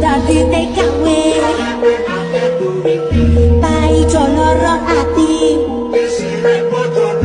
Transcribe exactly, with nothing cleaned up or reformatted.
dadi T K W pai jono ro ati